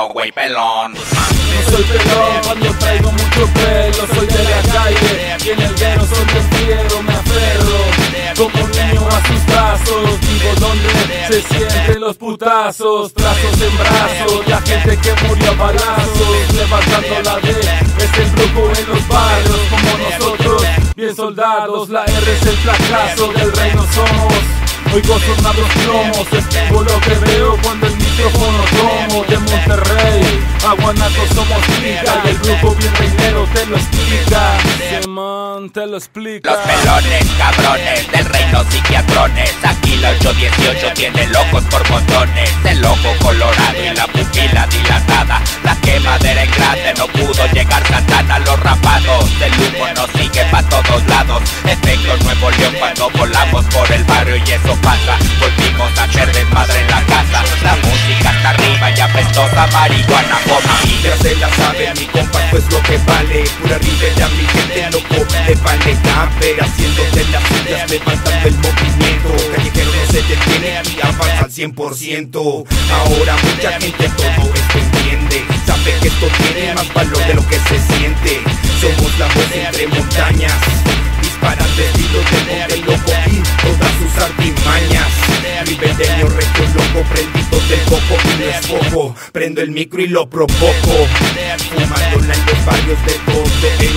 puro güey pelón. No soy pelón, yo traigo mucho pelo, soy de la calle y en el guero soy de fiero, me aferro como un niño a sus brazos, vivo donde se sienten los putazos, trazos en brazos, la gente que murió a balazos, levantando la D, es el brujo en los barrios como nosotros, bien soldados, la R es el fracaso, del reino somos. Oigo sonar los plomos, escribo lo que veo cuando el micrófono tomo. De Monterrey a Guanatos somos pica y el grupo bien reinero te lo explica. Simón te lo explica. Los pelones, cabrones, del reino psiquiatrones. Aquí la ocho dieciocho tiene locos por montones. El ojo colorado y la pupila dilatada. La quemadera en grande, no pudo llegar Santana. Los rapados, el humo nos sigue pa' todos lados. Efecto Nuevo León cuando volamos por el barrio y eso pasa. Volvimos a hacer desmadre en la casa. La música está arriba y apestosa marihuana goma. Y ya se la sabe, mi compacto es lo que vale. Pura ribera, mi gente loco, le vale camper. Haciendo de las suyas, levantando el movimiento. Callejero no se detiene y avanza al cien por ciento. Ahora mucha gente todo esto entiende. Sabe que esto tiene más valor de lo que se siente. Somos la voz entre montañas. Disparan de estilo de monte loco y todas sus artimañas. Ribereño, regio loco, prendido del coco y no es poco. Prendo el micro y lo provoco. Fumándola en los barrios de todo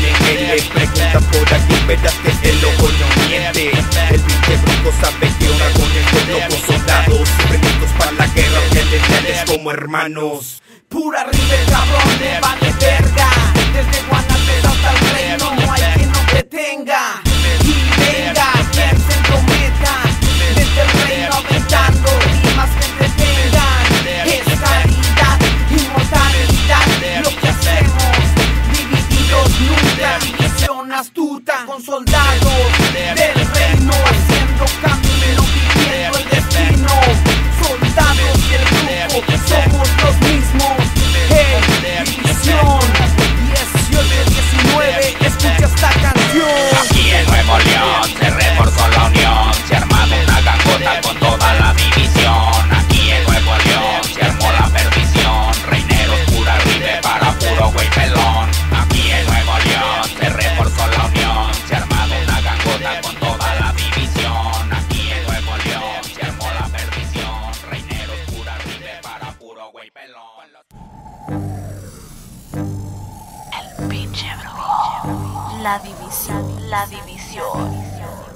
N L. Pregunta por aquí, verás que el loco no miente. El pinche brujo sabe que onda con estos locos soldados. Prendidos para la guerra, leales como hermanos. Pura River, cabrón, le vale verga. Desde Guanatos hasta el reino, no hay quien nos detenga. Y venga, quien se entrometa. Desde el reino aventando rimas que entretengan. Es caridad, inmortalidad, lo que hacemos. Divididos nunca, división astuta con soldados del reino haciendo camino, viviendo el destino. Soldados y el grupo somos los mismos. Hey, división dieciocho diecinueve, escucha esta canción. Aquí en Nuevo León se reforzó la unión. Se ha armado una gangota con toda la división. Aquí en Nuevo León se armó la perdición. Reineros pura ribe para puro güey pelón. Aquí en Nuevo León se reforzó la unión. Se ha armado una gangota con toda la división. Aquí en Nuevo León se armó la perdición. Reineros pura ribe para puro güey pelón. El pinche brujo. La división, la división.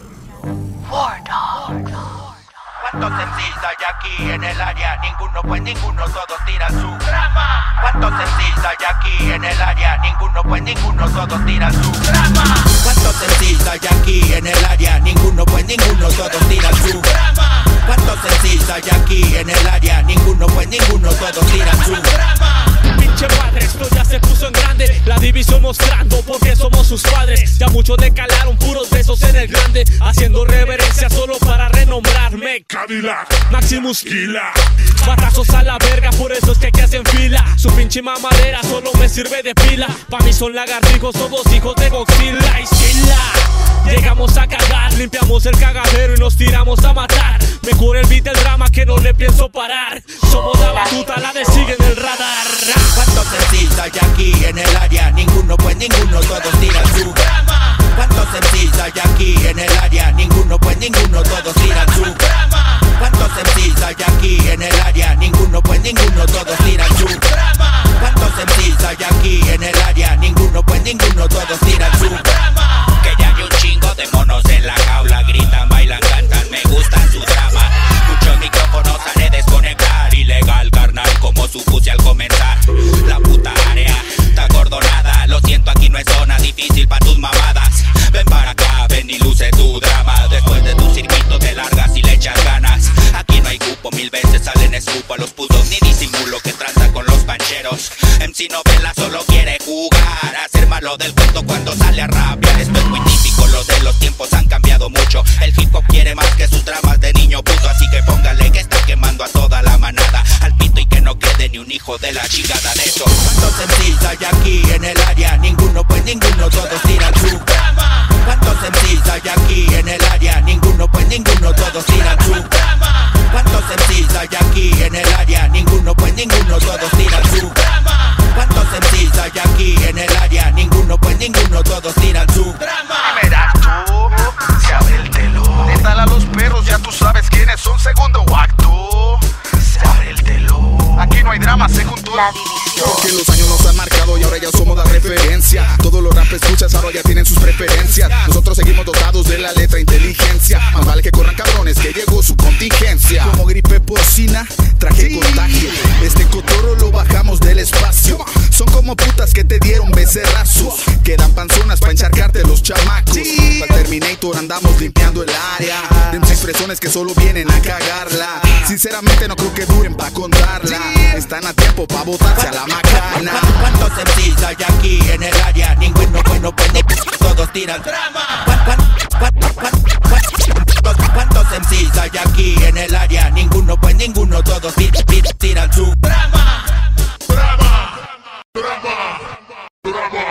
War Dog. ¿Cuántos M Cs hay aquí en el área? Ninguno, pues ninguno, todos tiran su drama. ¿Cuántos M Cs hay aquí en el área? Ninguno, pues ninguno, todos tiran su drama. ¿Cuántos M Cs hay aquí en el área? Ninguno, pues ninguno, todos tiran su drama. ¿Cuántos M Cs hay aquí en el área? Ninguno, pues ninguno, todos tiran su drama. Pinche padre, esto ya se puso en grande. La división mostrando porque somos sus padres. Ya muchos le calaron puros besos en el grande. Haciendo reverencia solo para renombrarme Cadillac, Maximus Killa. Batazos a la verga, por eso es que aquí hacen fila. Su pinche mamadera solo me sirve de pila. Pa' mí son lagartijos, todos hijos de Godzilla y Silla. Llegamos a cagar, limpiamos el cagadero y nos tiramos a matar. Mejor el beat del drama que no le pienso parar. Somos la batuta, la de sigue en el radar. ¿Cuántos M Cs hay aquí en el área? Ninguno, pues ninguno, todos tiran su drama. ¿Cuántos M Cs hay aquí en el área? Ninguno, pues ninguno, todos tiran su drama. ¿Cuántos M Cs hay aquí en el área? Ninguno, pues ninguno, todos tiran su drama. ¿Cuántos M Cs hay aquí en el área? Ninguno, pues ninguno, todos tiran su drama. Que ya hay un chingo de monos en la jaula. Gritan, bailan, cantan, me gusta su drama. Muchos micrófonos haré desconectar. Ilegal, carnal, como su puse al comenzar. La puta área está gordonada. Lo siento, aquí no es zona difícil pa' tus mamadas. Ven para acá, ven y luce tu drama. Después de tu circuito te largas y le echas ganas. Aquí no hay cupo, mil veces salen escupo a los putos. Ni disimulo que tranza con los pancheros. M C novela solo quiere jugar. Hacer malo del cuento cuando sale a rapear. Esto es muy típico, lo de los tiempos han cambiado mucho. El hip hop quiere más que sus dramas de niño puto. Así que póngale que está quemando a toda la manada. Al pito y que no quede ni un hijo de la chingada de eso. ¿Cuántos M Cs hay aquí en el área? Ninguno, pues ninguno, todos tiran su drama. ¿Cuántos M Cs hay aquí en el área? Ninguno, pues ninguno, todos tiran su drama. ¿Cuántos M Cs hay aquí en el área? Ninguno, pues ninguno, todos tiran su drama. aquí en el área. Ninguno, pues ninguno, todos tiran su drama. Y verás tú, se abre el telón. Detal a los perros, ya tú sabes quiénes son. Segundo acto, se abre el telón. Aquí no hay drama, se juntó La división. Porque los años nos han marcado y ahora ya somos la referencia. Todos los rap escuchas ahora ya tienen sus preferencias. Nosotros seguimos dotados de la letra inteligencia. Más vale que corran cabrones que llegó su contingencia. Como gripe porcina, traje contagio. Este cotorro lo bajamos del espacio. Son como putas que te dieron becerrazos. Quedan panzonas pa' encharcarte los chamacos. Al Terminator andamos limpiando el área. De mis expresiones que solo vienen a cagarla. Sinceramente no creo que duren pa' contarla. Están a tiempo pa' botarse a la macana. ¿Cuántos M Cs hay aquí en el área? Ninguno bueno, pues todos tiran drama. ¿Cuántos M Cs hay aquí en el área? Ninguno, pues ninguno, todos tiran su drama. Drama, drama, drama.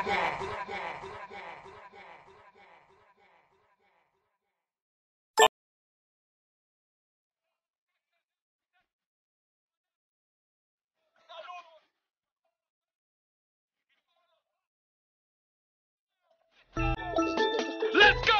Let's go.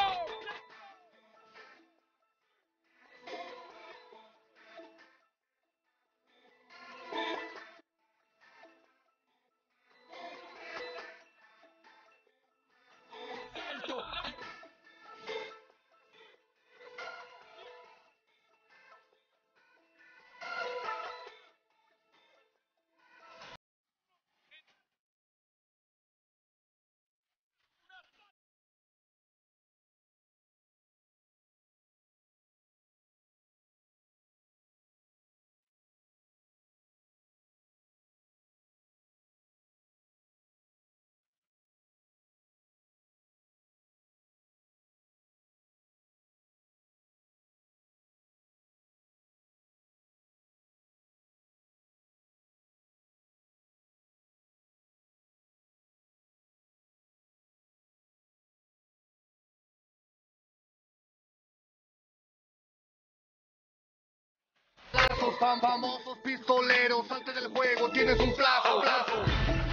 Esos tan famosos pistoleros, salte del juego, tienes un plazo. plazo.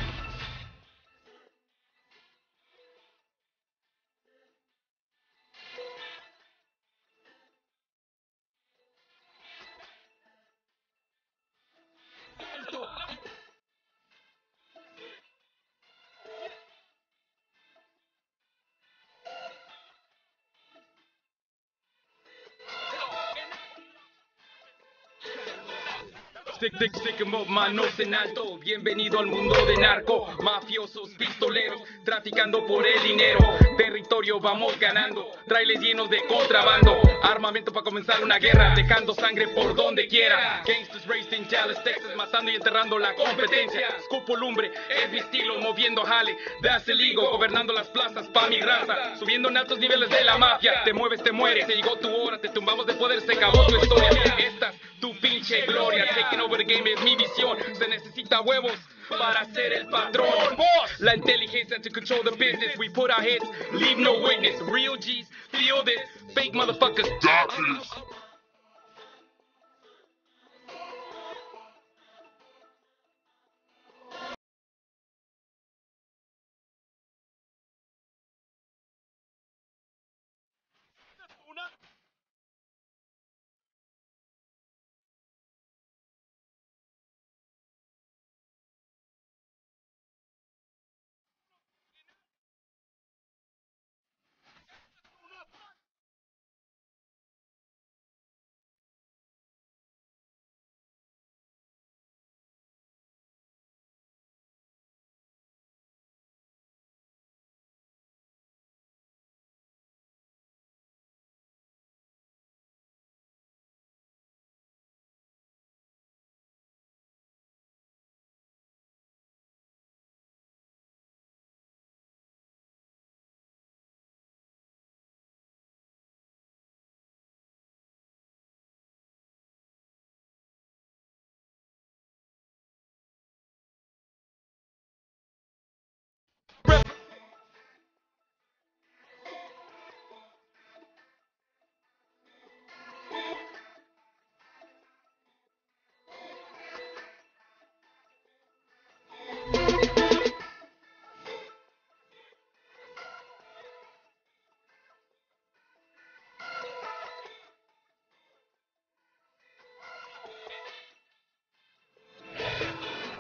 Stick, stick, stick 'em up, manos en alto. Bienvenido al mundo de narco, mafiosos, pistoleros, traficando por el dinero. Territorio vamos ganando, trailers llenos de contrabando. Armamento para comenzar una guerra, dejando sangre por donde quiera. Gangsters raised in Dallas, Texas, matando y enterrando la competencia. Escupo lumbre, es mi estilo, moviendo jale, das el higo, gobernando las plazas pa' mi raza. Subiendo en altos niveles de la mafia, te mueves, te mueres, te llegó tu hora, te tumbamos de poder, se acabó tu historia. Estas tu pinche gloria, taking over the game es mi visión. Se necesita huevos para ser el patrón. La inteligencia to control the business. We put our heads, leave no witness. Real G's, feel this. Fake motherfuckers.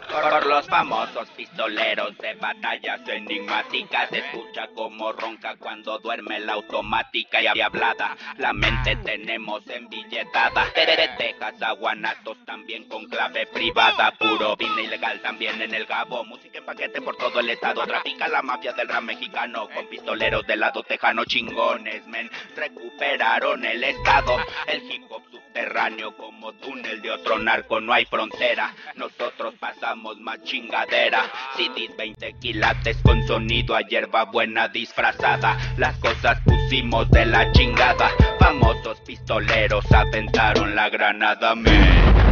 Por los famosos pistoleros de batallas enigmáticas, escucha como ronca cuando duerme la automática y hablada. La mente tenemos embilletada. De Texas a Guanatos también con clave privada. Puro vino ilegal también en el Gabo. Música en paquete por todo el estado. Trafica la mafia del rap mexicano con pistoleros del lado tejano. Chingones, men, recuperaron el estado. El hip hop subterráneo como túnel de otro narco. No hay frontera, nosotros pasamos más chingadera. C Ds veinte quilates con sonido a hierba buena disfrazada. Las cosas pusimos de la chingada. Famosos pistoleros aventaron la granada, men.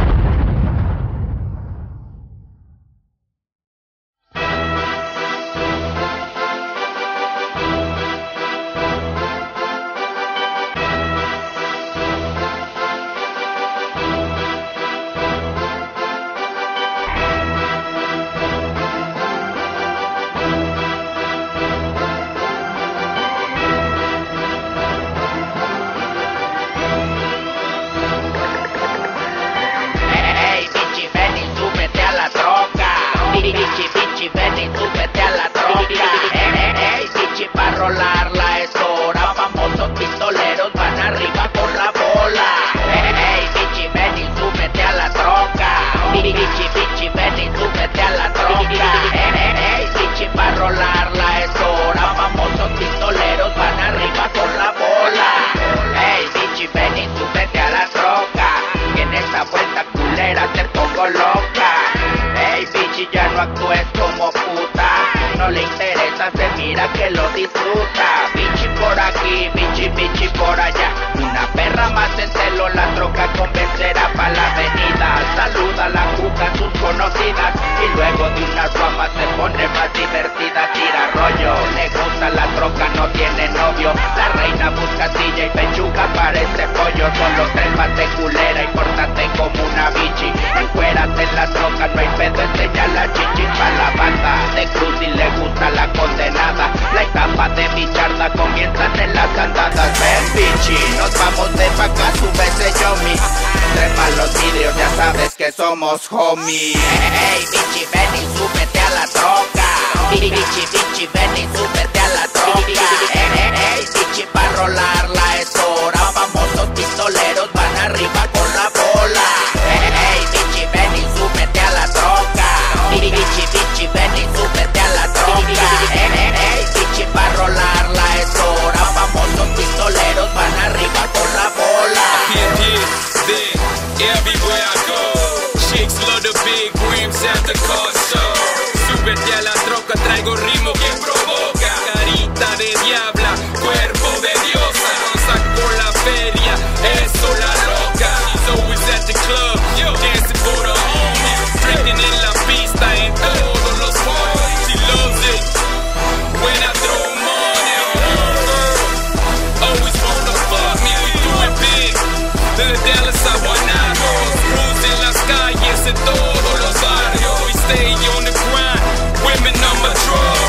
Rolarla es hora, famosos pistoleros van arriba por la bola. Hey, bichi, ven y súbete a la troca. Bichi, bichi, ven y súbete a la troca. Hey, bichi, para rolarla es hora, famosos pistoleros van arriba por la bola. Hey, bichi, ven y súbete a la troca, que en esta vuelta culera te pongo loca. Hey, bichi, ya no actúes como puta, no le interesa, se mira que lo disfruta. Bichi por aquí, bichi, bichi por allá. Una perra más en celo, la troca convencerá pa' la avenida. Saluda a la cuca a sus conocidas y luego de una guapa se pone más divertida. Tira rollo, le gusta la troca, no tiene novio. La reina busca silla y pechuga, parece pollo. Solo trépate culera y pórtate como una bichi. Encuérate en la troca, no hay pedo, enseña la chichi pa' la banda de cruz y le gusta la condenada. La etapa de bicharda comienzan en las andadas. Ven bichi, nos vamos de pa' acá, súbese yomi. Trepa los vídeos, ya sabes que somos homies. Hey bichi, ven y súbete a la troca. Bichi, bichi, ven y súbete a la troca. Hey, hey, bichi, pa' rolarla es hora, famosos pistoleros van arriba por la bola. Hey, hey, bichi, ven y súbete a la troca. Bichi, bichi, ven y súbete a la troca. Hey, hey, hey, bichi, pa' rolarla es hora, famosos pistoleros van arriba por la bola. Here, here, there, everywhere I go, chicks love the big rims at the car show. Súbete a la troca, traigo ritmo que provoca. Carita de diabla, cuerpo de diosa. Saco la feria, eso la loca. She's always at the club, dancing for the homies. Drinking en la pista, en todos los parties. She loves it when I throw money on her. Always wanna fuck me, we do it big. De Dallas a Guanatos, cruise en las calles, en todos los barrios. We stay on the grind, women on my drugs.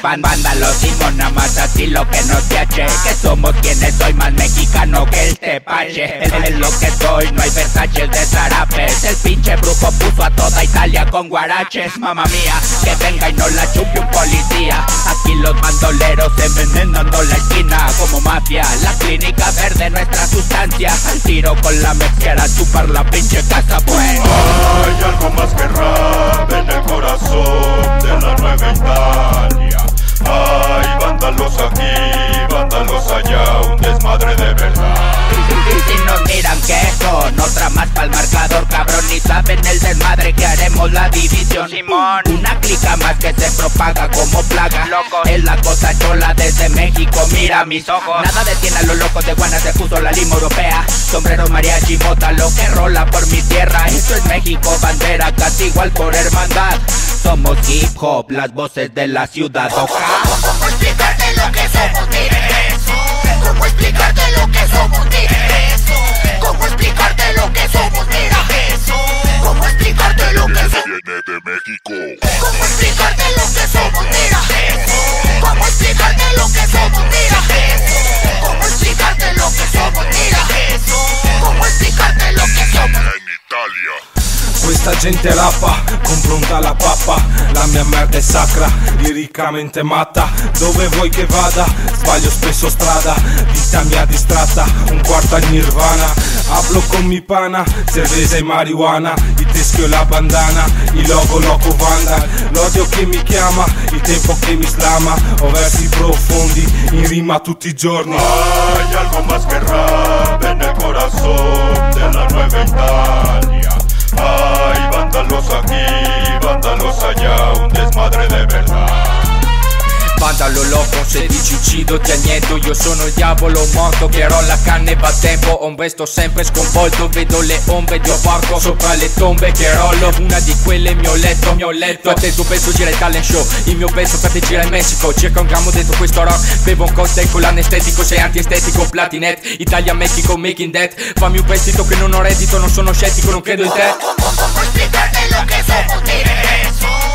pan, vándalos y mona más así lo que no te hache. Que somos quienes soy más mexicano que el tepache. Es, es lo que soy, no hay Versace de zarapes. El pinche brujo puso a toda Italia con guaraches. Mamma mía, que venga y no la chupe un policía. Aquí los bandoleros envenenando la esquina como mafia. La clínica verde, nuestra sustancia. Al tiro con la mezquera, chupar la pinche casa pues. Hay algo más que rap en el corazón de la nueva Italia. Hay vándalos aquí, vándalos allá, un desmadre de verdad. Y si nos miran que son otra más pa'l marcador, cabrón, ni saben el desmadre que haremos la división. Simón, una clica más que se propaga como plaga. Loco, es la cosa chola desde México, mira mis ojos. Nada detiene a los locos de Guana, se puso la lima europea. Sombrero mariachi, mota, lo que rola por mi tierra. Esto es México, bandera, casi igual por hermandad. Somos hip hop, las voces de la ciudad. ¿Cómo explicarte lo que somos? Mira eso. ¿Cómo explicarte lo que somos? Mira eso. ¿Cómo explicarte lo que somos? Mira eso. ¿Cómo explicarte lo que somos? Viene de México. ¿Cómo explicarte lo que somos? Mira eso. ¿Cómo explicarte lo que somos? Mira eso. ¿Cómo explicarte lo que somos? Mira eso. ¿Cómo explicarte lo que somos? En Italia. Questa gente rappa con pronta la pappa. La mia merda è sacra, liricamente matta. Dove vuoi che vada? Sbaglio spesso strada. Vita mia distratta, un quarto al nirvana. Hablo con mi pana, cerveza e marijuana. Il teschio e la bandana, il logo loco vandal. L'odio che mi chiama, il tempo che mi slama. Ho versi profondi, in rima tutti i giorni. Hay algo más que rap en el corazón de la nueva Italia. Hay vándalos aquí, vándalos allá, un desmadre de verdad. Vandalo loco, se dici uccido ti anniento. Io sono il diavolo morto che rolla canne va a tempo. Ombre sto sempre sconvolto, vedo le ombre di un porco sopra le tombe che rollo. Una di quelle mi ho letto, mi ho letto. A te il tuo pezzo gira il talent show, il mio pezzo per te gira in Messico. Circa un grammo dentro questo rock, bevo un cocktail con l'anestetico. Sei antiestetico, platinet, Italia, Mexico, making that. Fammi un prestito che non ho reddito, non sono scettico, non credo in te. ¿Cómo explicarte lo que somos? Mira eso.